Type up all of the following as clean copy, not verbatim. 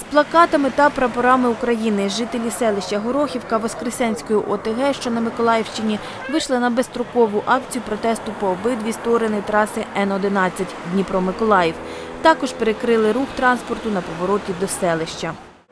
плакатами та прапорами України жителі селища Горохівка Воскресенської ОТГ, що на Миколаївщині, вийшли на безстрокову акцію протесту по обидві сторони траси Н-11 Дніпро-Миколаїв. Також перекрили рух транспорту на повороті до селища.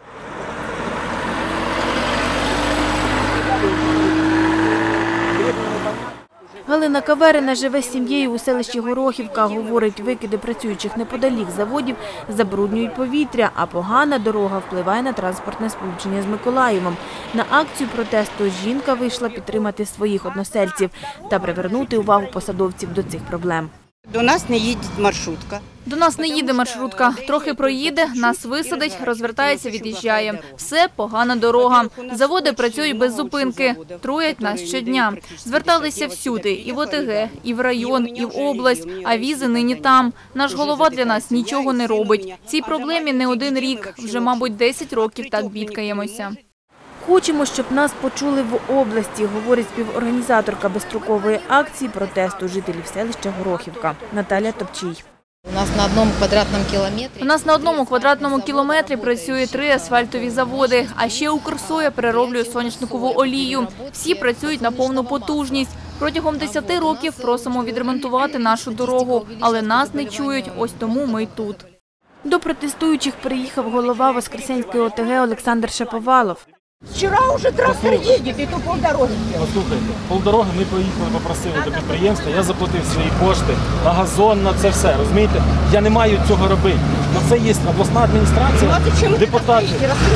Галина Каверина живе з сім'єю у селищі Горохівка. Говорить, викиди працюючих неподалік заводів забруднюють повітря, а погана дорога впливає на транспортне сполучення з Миколаєвом. На акцію протесту жінка вийшла підтримати своїх односельців та привернути увагу посадовців до цих проблем. До нас не їде маршрутка. До нас не їде маршрутка. Трохи проїде, нас висадить, розвертається, від'їжджає. Все погана дорога. Заводи працюють без зупинки. Труять нас щодня. Зверталися всюди. І в ОТГ, і в район, і в область. А візи нині там. Наш голова для нас нічого не робить. Цій проблемі не один рік. Вже, мабуть, 10 років так бідкаємося. Хочемо, щоб нас почули в області, говорить співорганізаторка безстрокової акції протесту жителів селища Горохівка Наталя Топчій. У нас на одному квадратному кілометрі працює 3 асфальтові заводи, а ще Укрсоя перероблює соняшникову олію. Всі працюють на повну потужність. Протягом 10 років просимо відремонтувати нашу дорогу, але нас не чують, ось тому ми тут. До протестуючих приїхав голова Воскресенської ОТГ Олександр Шаповалов. Вчора вже трактор їде, і то полдороги. Послухайте, полдороги ми поїхали, попросили до підприємства, я заплатив свої кошти на газон, на це все, розумієте? Я не маю цього робити. На це є обласна адміністрація, депутати.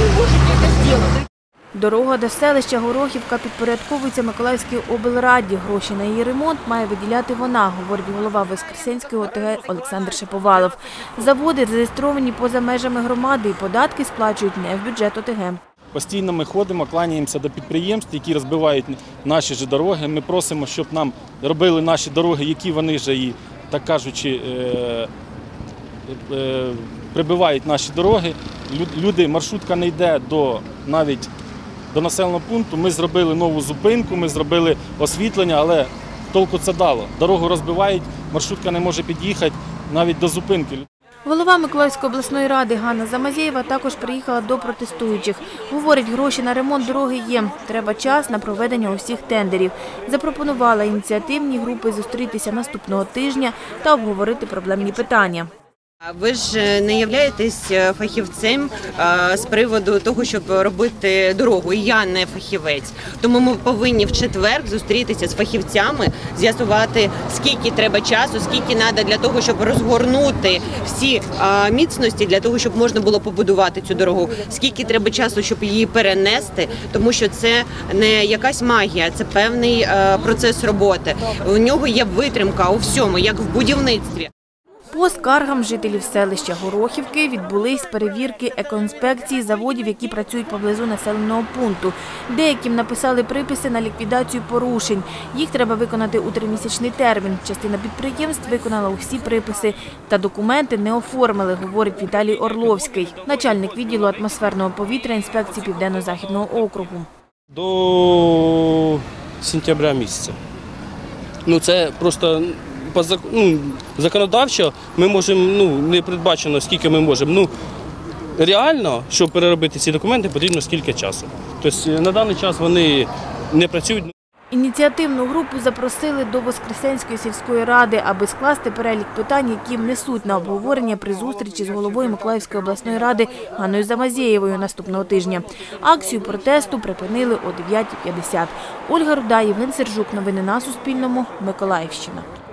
Дорога до селища Горохівка підпорядковується Миколаївській облраді. Гроші на її ремонт має виділяти вона, говорить голова Воскресенської ОТГ Олександр Шаповалов. Заводи зареєстровані поза межами громади і податки сплачують не в бюджет ОТГ. Постійно ми ходимо, кланяємося до підприємств, які розбивають наші ж дороги. Ми просимо, щоб нам робили наші дороги, які вони ж і, так кажучи, прибивають наші дороги. Люди, маршрутка не йде навіть до населеного пункту. Ми зробили нову зупинку, ми зробили освітлення, але толку це дало. Дорогу розбивають, маршрутка не може під'їхати навіть до зупинки. Голова Миколаївської обласної ради Ганна Замазєєва також приїхала до протестуючих. Говорить, гроші на ремонт дороги є. Треба час на проведення усіх тендерів. Запропонувала ініціативні групи зустрітися наступного тижня та обговорити проблемні питання. Ви ж не являєтесь фахівцем з приводу того, щоб робити дорогу. І я не фахівець. Тому ми повинні в четвер зустрітися з фахівцями, з'ясувати, скільки треба часу, скільки треба для того, щоб розгорнути всі міцності, для того, щоб можна було побудувати цю дорогу. Скільки треба часу, щоб її перенести, тому що це не якась магія, це певний процес роботи. У нього є витримка у всьому, як в будівництві. По скаргам жителів селища Горохівки відбулись перевірки екоінспекції заводів, які працюють поблизу населеного пункту. Деяким написали приписи на ліквідацію порушень. Їх треба виконати у 3-місячний термін. Частина підприємств виконала усі приписи та документи не оформили, говорить Віталій Орловський, начальник відділу атмосферного повітря інспекції Південно-Західного округу. До сентября місяця. Це просто законодавчо ми можемо, не передбачено, скільки ми можемо. Реально, щоб переробити ці документи, потрібно скільки часу. Тобто на даний час вони не працюють. Ініціативну групу запросили до Воскресенської сільської ради, аби скласти перелік питань, які внесуть на обговорення при зустрічі з головою Миколаївської обласної ради Ганною Замазєєвою наступного тижня. Акцію протесту припинили о 9:50. Ольга Руда, Євген Сержук. Новини на Суспільному. Миколаївщина.